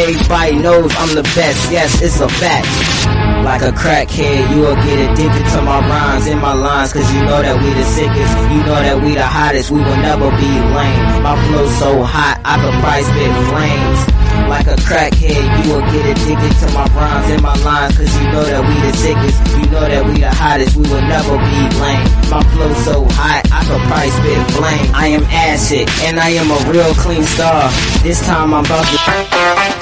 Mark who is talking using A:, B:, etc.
A: everybody knows I'm the best. Yes, it's a fact. Like a crackhead, you will get addicted to my rhymes and my lines, cause you know that we the sickest, you know that we the hottest, we will never be lame. My flow's so hot, I could probably spit flames. Like a crackhead, you will get addicted to my rhymes and my lines, cause you know that we the sickest, you know that we the hottest, we will never be lame. My flow's so hot, I could probably spit flame. I am acid, and I am a real clean star. This time I'm about to